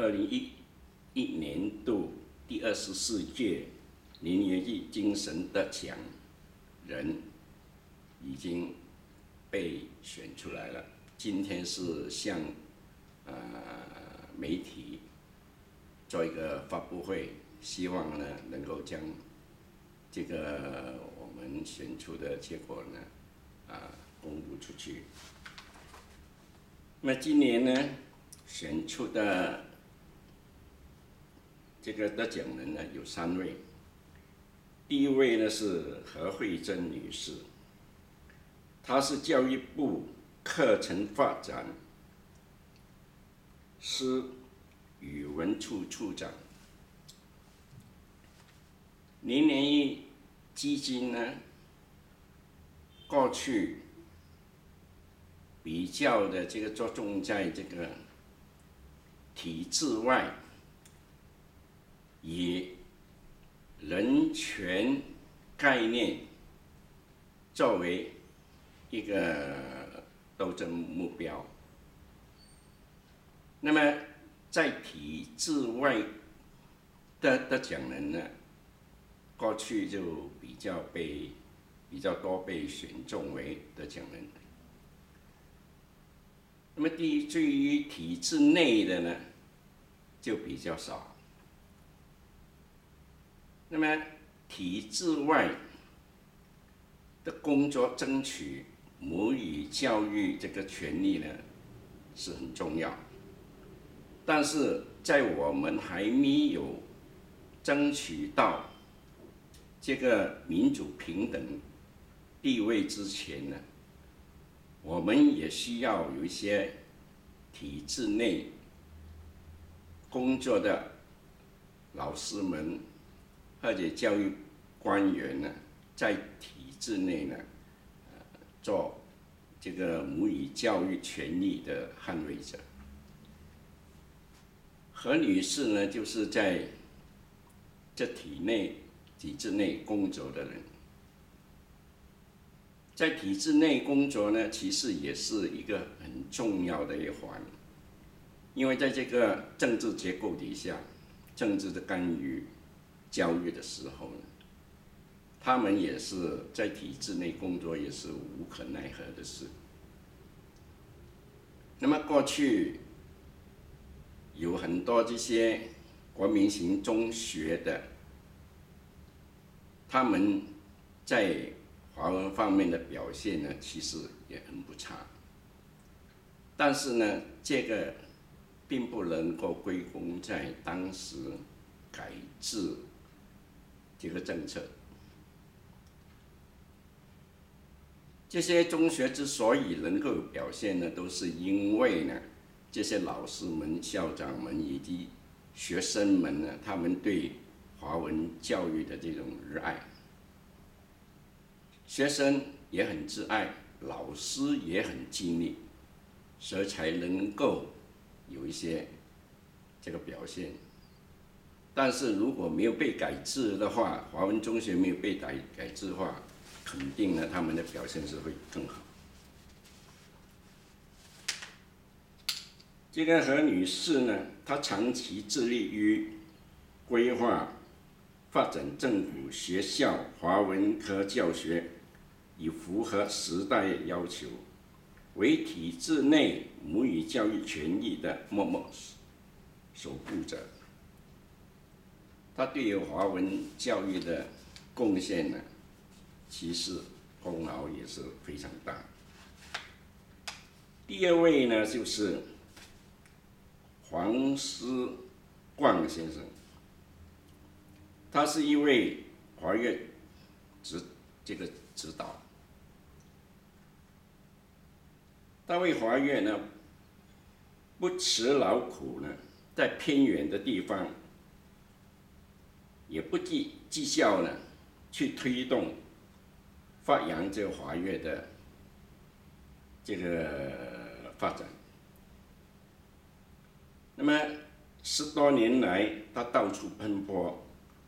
2011年度第24届林园艺精神得奖人已经被选出来了。今天是向媒体做一个发布会，希望呢能够将这个我们选出的结果呢公布出去。那么今年呢选出的这个得奖人呢有3位，第一位呢是何慧珍女士，她是教育部课程发展司语文处处长。林园艺基金呢，过去比较的这个着重在这个体制外，以人权概念作为一个斗争目标。那么在体制外的奖人呢，过去就比较多被选中为得奖人。那么对于体制内的呢，就比较少。那么体制外的工作，争取母语教育这个权利呢，是很重要。但是在我们还没有争取到这个民主平等地位之前呢，我们也需要有一些体制内工作的老师们或者教育官员呢，在体制内呢，做这个母语教育权利的捍卫者。何女士呢，就是在这体制内工作的人。在体制内工作呢，其实也是一个很重要的一环，因为在这个政治结构底下，政治的干预教育的时候呢，他们也是在体制内工作，也是无可奈何的事。那么过去有很多这些国民型中学的，他们在华文方面的表现呢，其实也很不差。但是呢，这个并不能够归功在当时改制这个政策。这些中学之所以能够有表现呢，都是因为呢，这些老师们、校长们以及学生们呢，他们对华文教育的这种热爱。学生也很挚爱，老师也很尽力，所以才能够有一些这个表现。但是如果没有被改制的话，华文中学没有被改制的话，肯定呢他们的表现是会更好。这个何女士呢，她长期致力于规划发展政府学校华文科教学，以符合时代要求，为体制内母语教育权益的默默守护者。他对于华文教育的贡献呢，其实功劳也是非常大。第二位呢，就是黄思冠先生，他是一位华乐指导。他为华乐呢不辞劳苦呢，在偏远的地方也不计较呢，去推动发扬这个华乐的这个发展。那么10多年来，他到处奔波，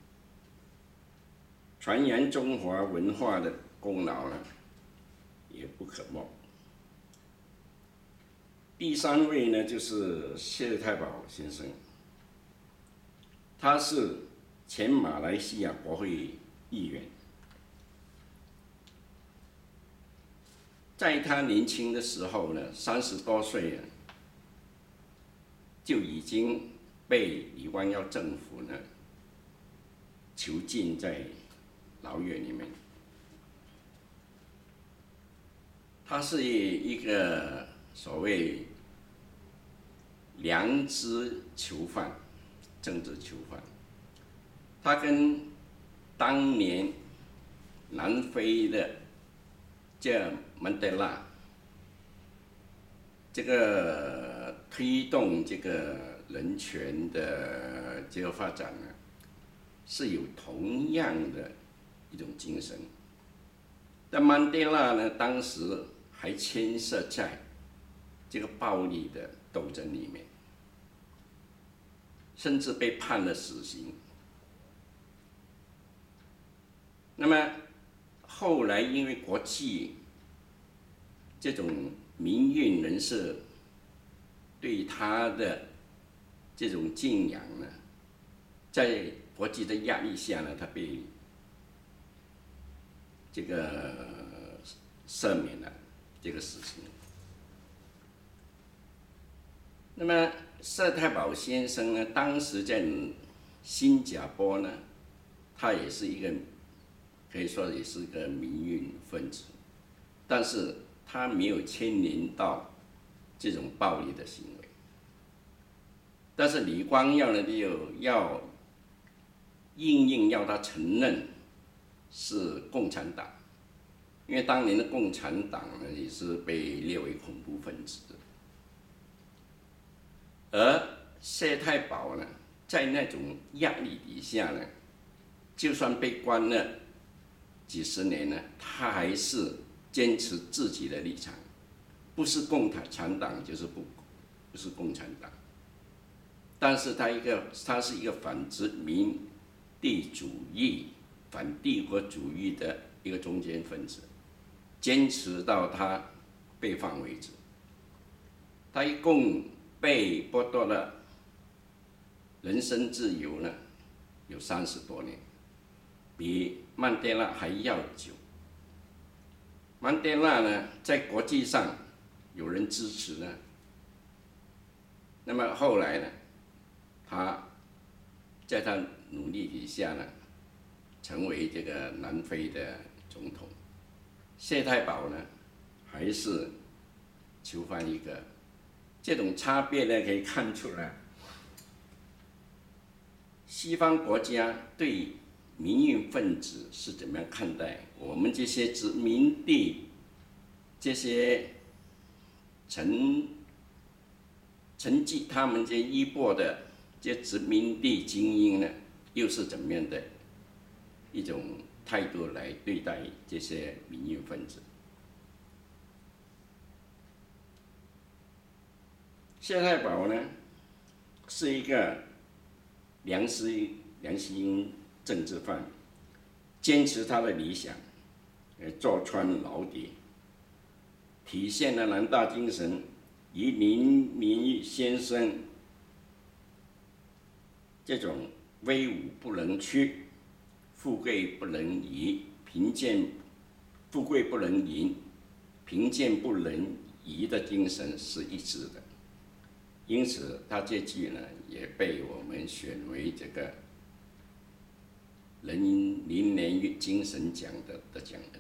传扬中华文化的功劳呢，也不可没。第3位呢，就是谢太保先生， 他是前马来西亚国会议员。在他年轻的时候呢，30多岁了，就已经被李光耀政府呢囚禁在牢狱里面。他是一个所谓良知囚犯，政治囚犯。他跟当年南非的这曼德拉，这个推动这个人权的这个发展呢，是有同样的一种精神。但曼德拉呢，当时还牵涉在这个暴力的斗争里面，甚至被判了死刑。那么后来因为国际这种民运人士对他的这种敬仰呢，在国际的压力下呢，他被这个赦免了这个死刑。那么舍太保先生呢，当时在新加坡呢，他也是一个可以说也是一个民运分子，但是他没有牵连到这种暴力的行为。但是李光耀呢，就要硬要他承认是共产党，因为当年的共产党呢也是被列为恐怖分子的。而谢太保呢，在那种压力底下呢，就算被关了几十年呢，他还是坚持自己的立场，不是共产党就是不是共产党。但是他是一个反殖民地主义、反帝国主义的一个中间分子，坚持到他被放为止。他一共被剥夺了人身自由呢，有30多年，比曼德拉还要久。曼德拉呢，在国际上有人支持呢，那么后来呢，他在他努力底下呢，成为这个南非的总统。谢太保呢，还是囚犯一个。这种差别呢，可以看出来，西方国家对民运分子是怎么样看待我们这些殖民地这些承继他们这衣钵的这殖民地精英呢，又是怎么样的一种态度来对待这些民运分子？谢太保呢，是一个良心政治犯，坚持他的理想，坐穿牢底，体现了南大精神，与林明玉先生这种威武不能屈，富贵不能移，富贵不能淫，贫贱不能移的精神是一致的。因此，他这句呢，也被我们选为这个林年玉精神奖的得奖人。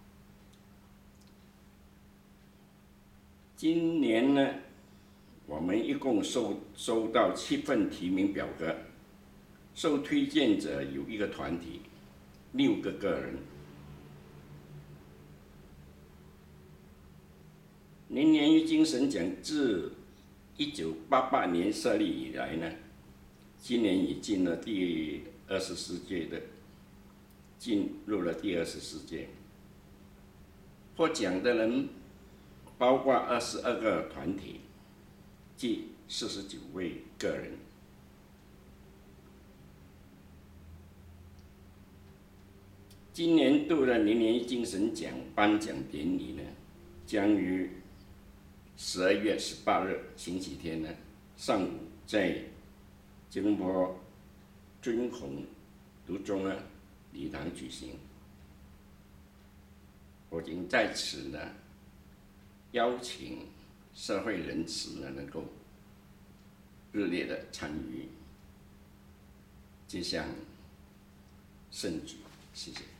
今年呢，我们一共收到7份提名表格，受推荐者有一个团体，6个个人。林年玉精神奖自1988年设立以来呢，今年已进入了第24届。获奖的人包括22个团体，即49位个人。今年度的林年玉精神奖颁奖典礼呢，将于12月18日星期天呢上午在吉隆坡尊孔读中呢礼堂举行。我已经在此呢邀请社会人士呢能够热烈的参与这项圣举，谢谢。